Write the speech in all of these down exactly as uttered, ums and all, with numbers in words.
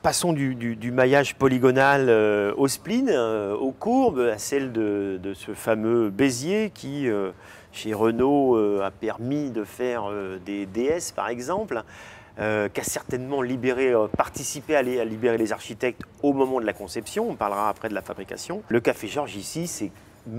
Passons du, du, du maillage polygonal euh, aux splines, euh, aux courbes, à celle de, de ce fameux Bézier qui, euh, chez Renault, euh, a permis de faire euh, des D S par exemple, euh, qui a certainement libéré, euh, participé à, les, à libérer les architectes au moment de la conception. On parlera après de la fabrication. Le Café Georges ici, c'est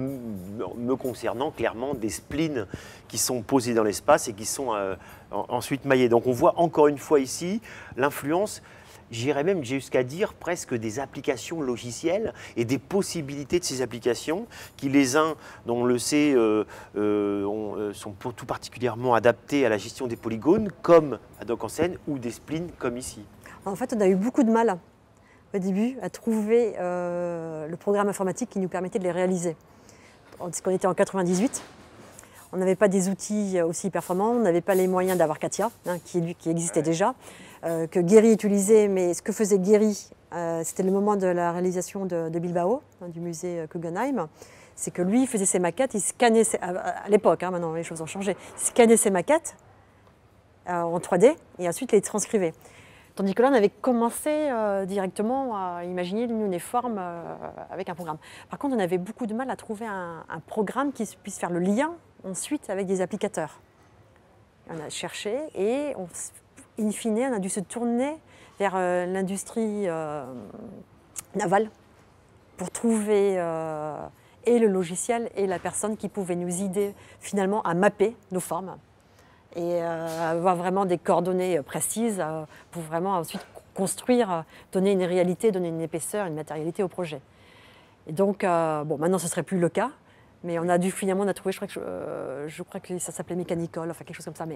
me concernant clairement des splines qui sont posés dans l'espace et qui sont euh, ensuite maillés. Donc on voit encore une fois ici l'influence. J'irais même jusqu'à dire presque des applications logicielles et des possibilités de ces applications qui, les uns, dont on le sait, euh, euh, ont, euh, sont pour tout particulièrement adaptés à la gestion des polygones, comme à Dockensen, ou des splines, comme ici. En fait, on a eu beaucoup de mal au début à trouver euh, le programme informatique qui nous permettait de les réaliser. Parce qu'on était en quatre-vingt-dix-huit, on n'avait pas des outils aussi performants, on n'avait pas les moyens d'avoir Katia, hein, qui, qui existait ouais. déjà. Euh, que Guéry utilisait, mais ce que faisait Guéry, euh, c'était le moment de la réalisation de, de Bilbao, hein, du musée Guggenheim, c'est que lui, il faisait ses maquettes, il scannait, ses, à, à l'époque, hein, maintenant les choses ont changé, il scannait ses maquettes euh, en trois D et ensuite les transcrivait. Tandis que là, on avait commencé euh, directement à imaginer une uniforme euh, avec un programme. Par contre, on avait beaucoup de mal à trouver un, un programme qui puisse faire le lien ensuite avec des applicateurs. On a cherché et on in fine, on a dû se tourner vers euh, l'industrie euh, navale pour trouver euh, et le logiciel et la personne qui pouvait nous aider finalement à mapper nos formes et euh, avoir vraiment des coordonnées précises euh, pour vraiment ensuite construire, donner une réalité, donner une épaisseur, une matérialité au projet. Et donc, euh, bon, maintenant ce ne serait plus le cas, mais on a dû finalement, on a trouvé, je crois que, euh, je crois que ça s'appelait Mechanical, enfin quelque chose comme ça, mais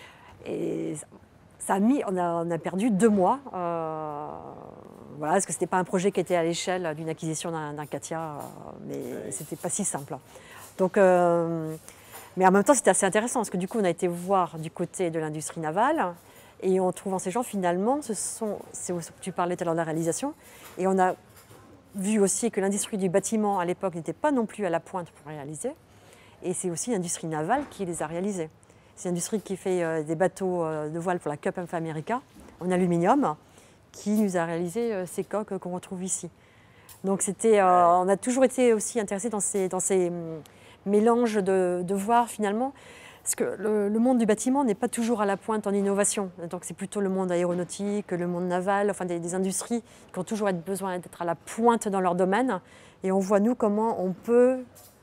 et, ça a mis, on a, on a perdu deux mois, euh, voilà, parce que ce n'était pas un projet qui était à l'échelle d'une acquisition d'un Katia, euh, mais ouais. C'était pas si simple. Donc, euh, mais en même temps, c'était assez intéressant, parce que du coup, on a été voir du côté de l'industrie navale, et en trouvant ces gens, finalement, ce sont, c'est où tu parlais tout à l'heure de la réalisation, et on a vu aussi que l'industrie du bâtiment, à l'époque, n'était pas non plus à la pointe pour réaliser, et c'est aussi l'industrie navale qui les a réalisés. C'est l'industrie qui fait euh, des bateaux euh, de voile pour la Cup of America en aluminium, qui nous a réalisé euh, ces coques qu'on retrouve ici. Donc c'était, euh, on a toujours été aussi intéressés dans ces, dans ces hum, mélanges de, de voir finalement, parce que le, le monde du bâtiment n'est pas toujours à la pointe en innovation. Donc c'est plutôt le monde aéronautique, le monde naval, enfin des, des industries qui ont toujours besoin d'être à la pointe dans leur domaine. Et on voit nous comment on peut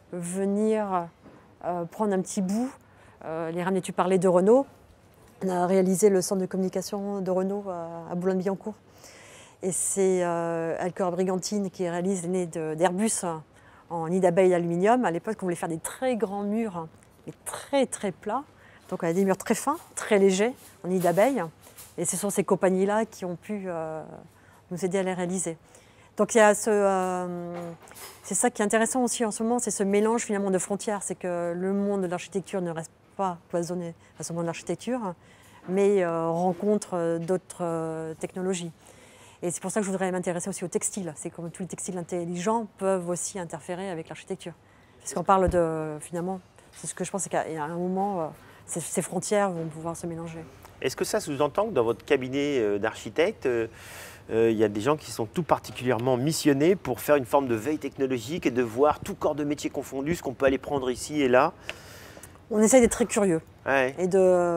venir euh, prendre un petit bout. Euh, les ramener, tu parlais de Renault. On a réalisé le centre de communication de Renault à, à Boulogne-Billancourt. Et c'est euh, Alcor Brigantine qui réalise les nez d'Airbus en nid d'abeille d'aluminium. À l'époque, on voulait faire des très grands murs, mais très très plats. Donc on a des murs très fins, très légers, en nid d'abeille. Et ce sont ces compagnies-là qui ont pu euh, nous aider à les réaliser. Donc il y a ce, euh, c'est ça qui est intéressant aussi en ce moment, c'est ce mélange finalement de frontières. C'est que le monde de l'architecture ne reste pas cloisonné à ce monde de l'architecture, mais euh, rencontre euh, d'autres euh, technologies. Et c'est pour ça que je voudrais m'intéresser aussi au textile. C'est comme tous les textiles intelligents peuvent aussi interférer avec l'architecture. Parce qu'on parle de, finalement, c'est ce que je pense, c'est qu'à un moment, euh, ces, ces frontières vont pouvoir se mélanger. Est-ce que ça sous-entend que dans votre cabinet d'architecte, il euh, y a des gens qui sont tout particulièrement missionnés pour faire une forme de veille technologique et de voir tout corps de métier confondu, ce qu'on peut aller prendre ici et là? On essaye d'être très curieux. Ouais. Et,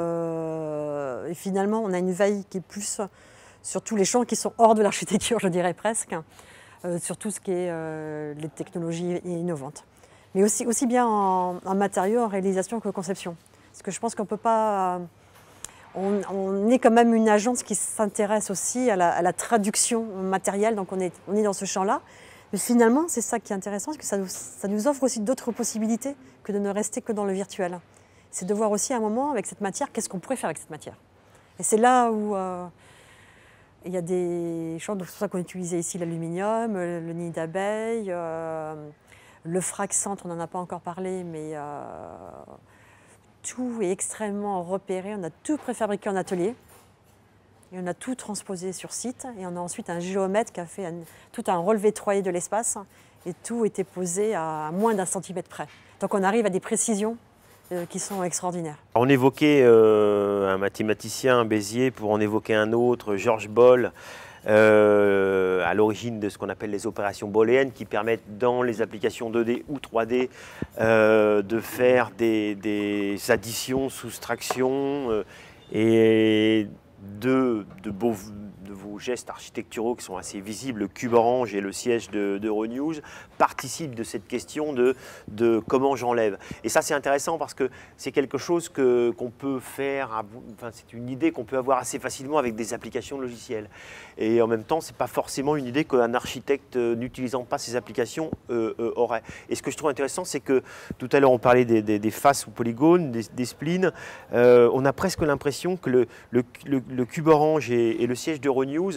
de, et finalement, on a une veille qui est plus sur tous les champs qui sont hors de l'architecture, je dirais presque, euh, sur tout ce qui est euh, les technologies innovantes. Mais aussi, aussi bien en, en matériaux, en réalisation que conception. Parce que je pense qu'on ne peut pas... On, on est quand même une agence qui s'intéresse aussi à la, à la traduction matérielle, donc on est, on est dans ce champ-là. Mais finalement, c'est ça qui est intéressant, parce que ça nous, ça nous offre aussi d'autres possibilités que de ne rester que dans le virtuel. C'est de voir aussi à un moment, avec cette matière, qu'est-ce qu'on pourrait faire avec cette matière. Et c'est là où euh, il y a des champs, c'est pour ça qu'on utilisait ici l'aluminium, le, le nid d'abeille, euh, le frac centre, on n'en a pas encore parlé, mais euh, tout est extrêmement repéré. On a tout préfabriqué en atelier. Et on a tout transposé sur site. Et on a ensuite un géomètre qui a fait un, tout un relevé trois D de l'espace. Et tout était posé à moins d'un centimètre près. Donc on arrive à des précisions euh, qui sont extraordinaires. On évoquait euh, un mathématicien, Bézier, pour en évoquer un autre, Georges Boll, euh, à l'origine de ce qu'on appelle les opérations booléennes, qui permettent dans les applications deux D ou trois D euh, de faire des, des additions, soustractions euh, et de, de, beaux, de vos gestes architecturaux qui sont assez visibles. Le cube orange et le siège de, de Euronews participent de cette question de, de comment j'enlève. Et ça, c'est intéressant parce que c'est quelque chose que, qu'on peut faire, à, enfin, c'est une idée qu'on peut avoir assez facilement avec des applications logicielles. Et en même temps, ce n'est pas forcément une idée qu'un architecte euh, n'utilisant pas ces applications euh, euh, aurait. Et ce que je trouve intéressant, c'est que tout à l'heure, on parlait des, des, des faces ou polygones, des, des splines. Euh, on a presque l'impression que le, le, le, le cube orange et, et le siège d'Euronews,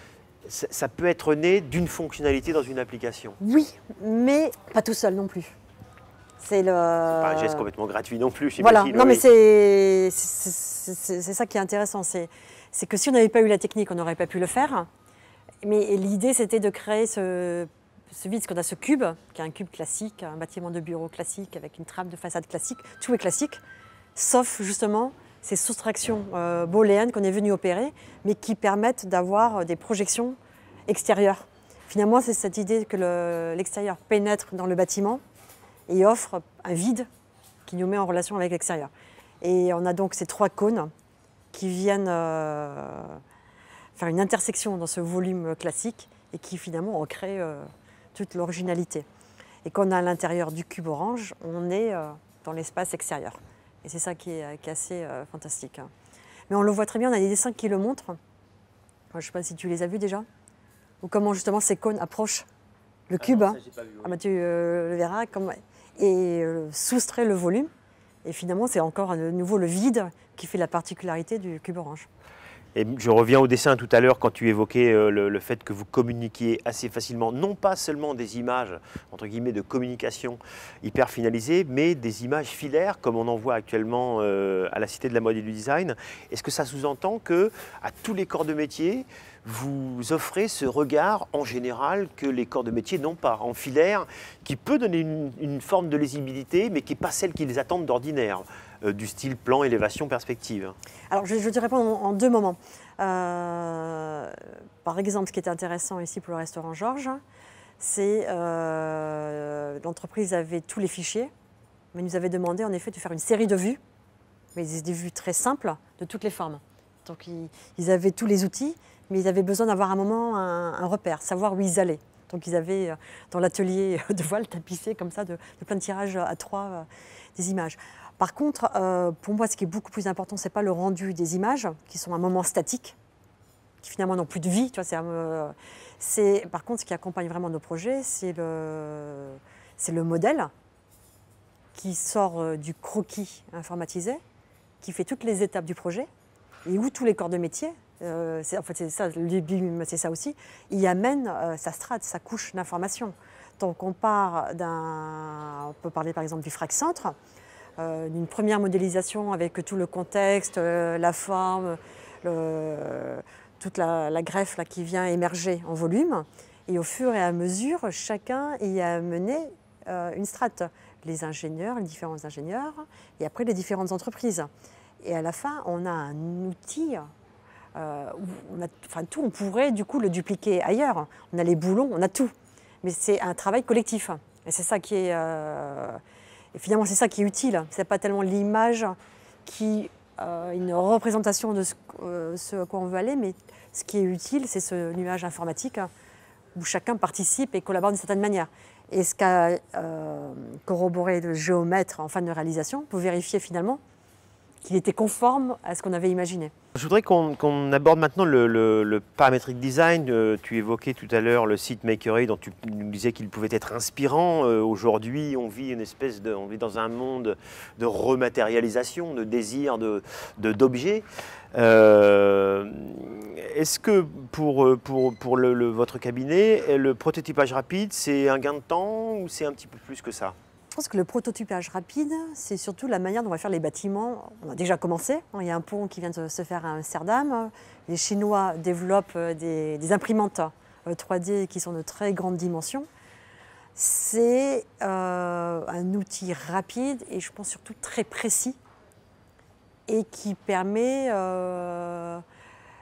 ça, ça peut être né d'une fonctionnalité dans une application. Oui, mais pas tout seul non plus. C'est le... pas un geste complètement gratuit non plus, j'imagine. Voilà, non, oui. mais c'est, c'est, c'est, c'est ça qui est intéressant. C'est, c'est que si on n'avait pas eu la technique, on n'aurait pas pu le faire. Mais l'idée, c'était de créer ce, ce vide, parce qu'on a ce cube, qui est un cube classique, un bâtiment de bureau classique, avec une trame de façade classique. Tout est classique, sauf justement ces soustractions euh, booléennes qu'on est venu opérer, mais qui permettent d'avoir des projections extérieures. Finalement, c'est cette idée que le, l'extérieur pénètre dans le bâtiment et offre un vide qui nous met en relation avec l'extérieur. Et on a donc ces trois cônes qui viennent euh, faire une intersection dans ce volume classique et qui finalement en créent euh, toute l'originalité. Et quand on est à l'intérieur du cube orange, on est euh, dans l'espace extérieur. Et c'est ça qui est, qui est assez euh, fantastique. Hein. Mais on le voit très bien, on a des dessins qui le montrent. Je ne sais pas si tu les as vus déjà. Ou comment justement ces cônes approchent le ah cube. Non, hein. ça, j'ai pas vu, oui. Ah bah, tu euh, le verras. Comme... Et euh, soustrait le volume. Et finalement, c'est encore de nouveau le vide qui fait la particularité du cube orange. Et je reviens au dessin tout à l'heure quand tu évoquais euh, le, le fait que vous communiquiez assez facilement, non pas seulement des images, entre guillemets, de communication hyper finalisées, mais des images filaires, comme on en voit actuellement euh, à la Cité de la Mode et du Design. Est-ce que ça sous-entend que, à tous les corps de métier, vous offrez ce regard en général que les corps de métier n'ont pas, en filaire, qui peut donner une, une forme de lisibilité, mais qui n'est pas celle qu'ils attendent d'ordinaire, euh, du style plan, élévation, perspective? Alors, je, je vais te répondre en, en deux moments. Euh, par exemple, ce qui est intéressant ici pour le restaurant Georges, c'est euh, l'entreprise avait tous les fichiers, mais nous avait demandé en effet de faire une série de vues, mais des vues très simples de toutes les formes. Donc, ils, ils avaient tous les outils, mais ils avaient besoin d'avoir un moment, un, un repère, savoir où ils allaient. Donc ils avaient euh, dans l'atelier de voile tapissé comme ça de, de plein de tirages à trois euh, des images. Par contre, euh, pour moi, ce qui est beaucoup plus important, c'est pas le rendu des images, qui sont un moment statique, qui finalement n'ont plus de vie. Tu vois, c'est, euh, c'est, par contre, ce qui accompagne vraiment nos projets, c'est le, c'est le modèle qui sort euh, du croquis informatisé, qui fait toutes les étapes du projet, et où tous les corps de métier, euh, c'est, en fait c'est ça, le B I M c'est ça aussi, il amène euh, sa strate, sa couche d'information. Donc on part d'un, on peut parler par exemple du frac centre, euh, d'une première modélisation avec tout le contexte, euh, la forme, le, toute la, la greffe là, qui vient émerger en volume, et au fur et à mesure, chacun y a amené euh, une strate, les ingénieurs, les différents ingénieurs, et après les différentes entreprises. Et à la fin, on a un outil, euh, où on a, enfin tout, on pourrait du coup le dupliquer ailleurs. On a les boulons, on a tout. Mais c'est un travail collectif. Et c'est ça qui est, euh, et finalement, c'est ça qui est utile. C'est pas tellement l'image qui euh, une représentation de ce, euh, ce à quoi on veut aller, mais ce qui est utile, c'est ce nuage informatique où chacun participe et collabore d'une certaine manière. Et ce qu'a euh, corroboré le géomètre en fin de réalisation pour vérifier finalement qu'il était conforme à ce qu'on avait imaginé. Je voudrais qu'on qu'on aborde maintenant le, le, le parametric design. Euh, tu évoquais tout à l'heure le site Makery dont tu nous disais qu'il pouvait être inspirant. Euh, Aujourd'hui, on vit une espèce de, on vit dans un monde de rematérialisation, de désir, de, de, d'objets. Euh, Est-ce que pour, pour, pour le, le, votre cabinet, le prototypage rapide, c'est un gain de temps ou c'est un petit peu plus que ça? Je pense que le prototypage rapide, c'est surtout la manière dont on va faire les bâtiments. On a déjà commencé. Il y a un pont qui vient de se faire à Amsterdam. Les Chinois développent des, des imprimantes trois D qui sont de très grande dimension. C'est euh, un outil rapide et je pense surtout très précis et qui permet euh,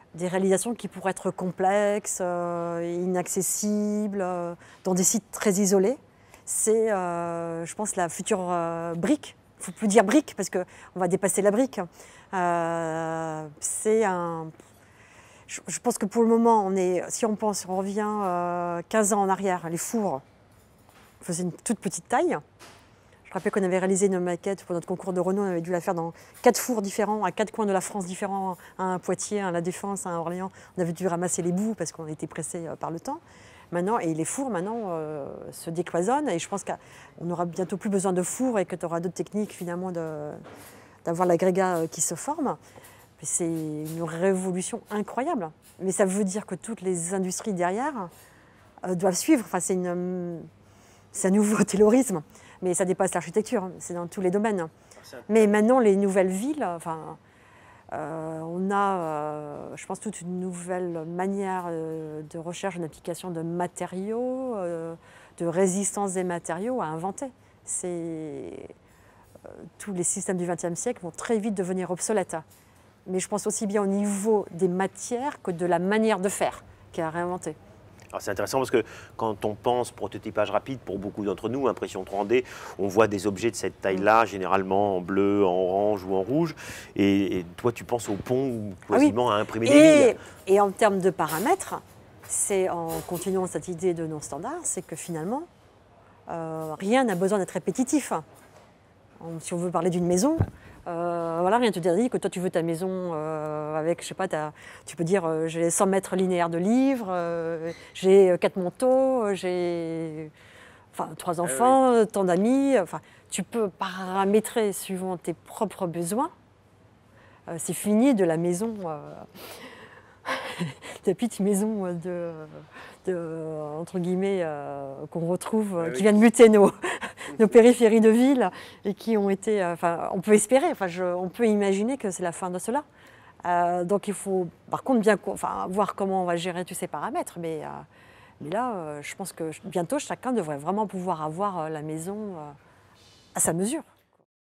des réalisations qui pourraient être complexes, euh, inaccessibles, euh, dans des sites très isolés. C'est, euh, je pense, la future euh, brique. Il ne faut plus dire brique parce qu'on va dépasser la brique. Euh, c'est un... Je, je pense que pour le moment, on est, si on pense, on revient euh, quinze ans en arrière, les fours faisaient une toute petite taille. Je rappelle qu'on avait réalisé une maquette pour notre concours de Renault, on avait dû la faire dans quatre fours différents, à quatre coins de la France différents, un à Poitiers, un à La Défense, un à Orléans. On avait dû ramasser les bouts parce qu'on était pressés par le temps. Maintenant, et les fours maintenant euh, se décloisonnent et je pense qu'on n'aura bientôt plus besoin de fours et que tu auras d'autres techniques finalement d'avoir l'agrégat qui se forme. C'est une révolution incroyable. Mais ça veut dire que toutes les industries derrière euh, doivent suivre. Enfin, c'est un nouveau taylorisme. Mais ça dépasse l'architecture, c'est dans tous les domaines. Mais maintenant, les nouvelles villes, enfin, euh, on a, euh, je pense, toute une nouvelle manière euh, de recherche, d'application de matériaux, euh, de résistance des matériaux à inventer. C'est, euh, tous les systèmes du vingtième siècle vont très vite devenir obsolètes. Mais je pense aussi bien au niveau des matières que de la manière de faire qui est à réinventer. C'est intéressant parce que quand on pense prototypage rapide, pour beaucoup d'entre nous, impression trois D, on voit des objets de cette taille-là, généralement en bleu, en orange ou en rouge. Et, et toi, tu penses au pont ou quasiment ah oui. à imprimer et, des villes. Et en termes de paramètres, c'est en continuant cette idée de non-standard, c'est que finalement, euh, rien n'a besoin d'être répétitif. Si on veut parler d'une maison, euh, voilà, rien ne te dit que toi tu veux ta maison euh, avec, je sais pas, tu peux dire euh, j'ai cent mètres linéaires de livres, euh, j'ai quatre manteaux, j'ai enfin, trois enfants, ah oui. tant d'amis. Enfin, tu peux paramétrer suivant tes propres besoins. Euh, C'est fini de la maison, euh, de la petite maison de, de entre guillemets euh, qu'on retrouve, ah oui. qui vient de muter nos nos périphéries de ville et qui ont été, euh, enfin, on peut espérer, enfin, je, on peut imaginer que c'est la fin de cela. Euh, donc il faut, par contre, bien, enfin, voir comment on va gérer tous ces paramètres. Mais, euh, mais là, euh, je pense que bientôt, chacun devrait vraiment pouvoir avoir la maison euh, à sa mesure.